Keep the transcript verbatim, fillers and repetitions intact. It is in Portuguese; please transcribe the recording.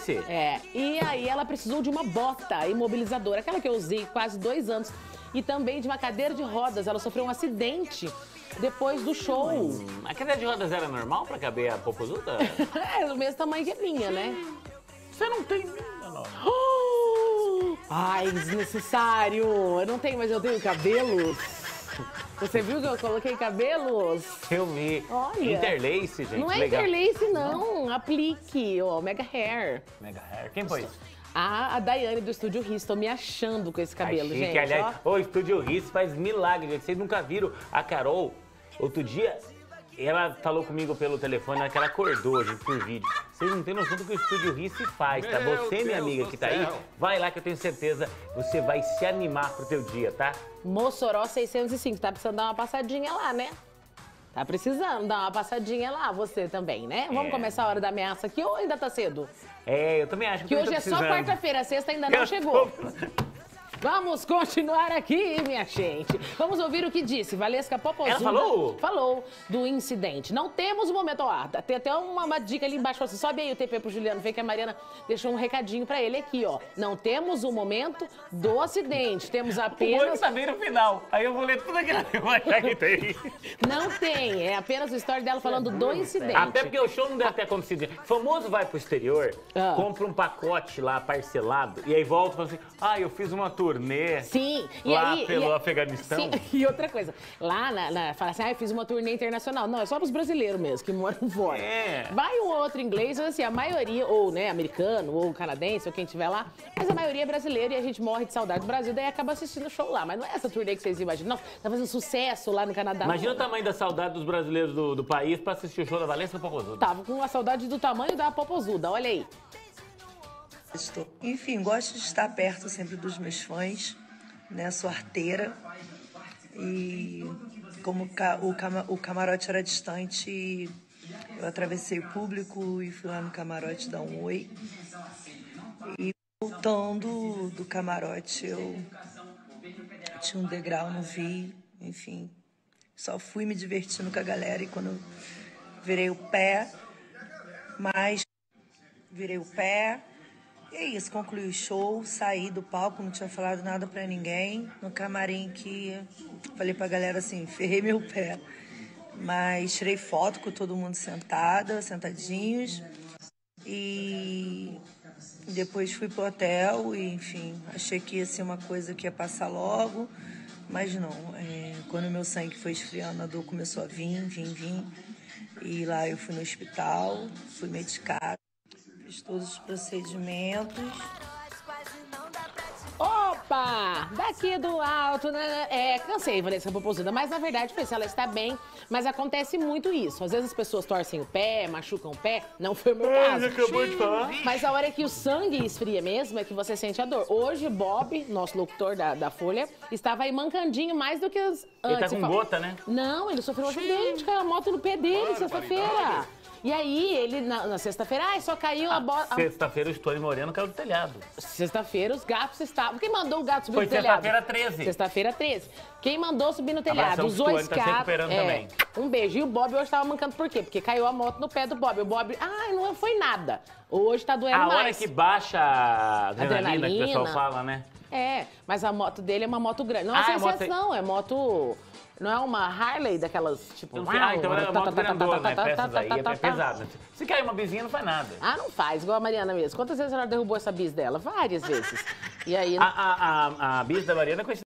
esse? É, e aí ela precisou de uma bota imobilizadora, aquela que eu usei quase dois anos, e também de uma cadeira de rodas. Ela sofreu um acidente depois do show. Hum, a cadeira de rodas era normal pra caber a popozuda? É, do mesmo tamanho que a minha, né? Você não tem... Não. Oh! Ai, desnecessário! Eu não tenho, mas eu tenho cabelos. Você viu que eu coloquei cabelos? Eu vi. Olha. Interlace, gente. Não é legal. interlace, não. Aplique, ó, Mega Hair. Mega Hair. Quem foi isso? A, a Daiane do Estúdio Riz, tô me achando com esse cabelo, Ai, gente. Que, aliás, ó. o Estúdio Riz faz milagre, gente. Vocês nunca viram a Carol? Outro dia, ela falou comigo pelo telefone, na hora que ela acordou, gente, por vídeo. Vocês não têm noção do que o Estúdio Riz se faz, tá? Meu Você, minha Deus amiga do que tá aí, céu. vai lá que eu tenho certeza você vai se animar pro teu dia, tá? Mossoró seiscentos e cinco, tá precisando dar uma passadinha lá, né? Tá precisando dar uma passadinha lá, você também, né? Vamos É. começar a hora da ameaça aqui ou ainda tá cedo? É, eu também acho que Que eu hoje tô é só precisando. quarta-feira, sexta ainda não Eu chegou. tô- Vamos continuar aqui, minha gente. Vamos ouvir o que disse Valesca Popozuda. Ela falou? Falou do incidente. Não temos o momento, ó, tem até uma, uma dica ali embaixo, você sobe aí o T P pro Juliano, vê que a Mariana deixou um recadinho pra ele aqui, ó. Não temos o momento do acidente, temos O apenas... olho tá bem no final. Aí eu vou ler tudo aquilo que eu achar que tem. Não tem, é apenas a história dela falando do incidente. Até porque o show não deve ter acontecido. Famoso vai pro exterior, Ah. compra um pacote lá parcelado e aí volta e fala assim: ah, eu fiz uma turnê. Sim, e Lá aí... pelo e, Afeganistão. Sim, e outra coisa, lá, na, na, fala assim, ah, eu fiz uma turnê internacional. Não, é só pros brasileiros mesmo, que moram fora. É. Vai um ou outro inglês, mas assim, a maioria, ou né, americano, ou canadense, ou quem estiver lá, mas a maioria é brasileira e a gente morre de saudade do Brasil, daí acaba assistindo o show lá. Mas não é essa turnê que vocês imaginam, não, tá fazendo sucesso lá no Canadá. Imagina o não. tamanho da saudade dos brasileiros do, do país pra assistir o show da Valesca Popozuda. Tava com a saudade do tamanho da popozuda, olha aí. Estou- Enfim, gosto de estar perto sempre dos meus fãs, né? Sou arteira. E como ca- o, cama- o camarote era distante, eu atravessei o público e fui lá no camarote dar um oi. E voltando do camarote, eu tinha um degrau, não vi, enfim. Só fui me divertindo com a galera e quando eu virei o pé, mas virei o pé. E é isso, concluí o show, saí do palco, não tinha falado nada pra ninguém. No camarim que falei pra galera assim, ferrei meu pé. Mas tirei foto com todo mundo sentada, sentadinhos. E depois fui pro hotel e, enfim, achei que ia ser uma coisa que ia passar logo. Mas não, é, quando o meu sangue foi esfriando, a dor começou a vir, vir, vir. E lá eu fui no hospital, fui medicada. Fiz todos os procedimentos. Opa! Daqui do alto, né? É, cansei, Valesca Popozuda, mas na verdade, foi se ela está bem, mas acontece muito isso. Às vezes as pessoas torcem o pé, machucam o pé, não foi o meu caso. acabou de falar. Mas a hora que o sangue esfria mesmo é que você sente a dor. Hoje, Bob, nosso locutor da, da Folha, estava aí mancandinho mais do que os Ele antes. tá com Fala- gota, né? Não, ele sofreu um acidente, caiu a moto no pé dele, sexta-feira. E aí, ele, na, na sexta-feira, ai, só caiu a bola. Sexta-feira o Stone Moreno caiu do telhado. Sexta-feira os gatos estavam. Quem mandou o gato subir Foi no telhado? sexta-feira treze. Sexta-feira treze. Quem mandou subir no telhado? Abração Os pro dois Stone, tá se gatos. recuperando é, também. Um beijo. E o Bob hoje tava mancando por quê? Porque caiu a moto no pé do Bob. O Bob, ah, não foi nada. Hoje tá doendo A hora mais. que baixa a adrenalina, que o pessoal Adrenalina. fala, né? É, mas a moto dele é uma moto grande. Não é Ah, é moto- sensação, é moto. Não é uma Harley daquelas, tipo... Ah, então é moto grandona, né? tá, tá, Essas tá, aí tá, é tá, tá. pesada. Se cair uma vizinha, não faz nada. Ah, não faz, igual a Mariana mesmo. Quantas vezes ela derrubou essa bis dela? Várias vezes. E aí... A, a, a, a bis da Mariana é conhecida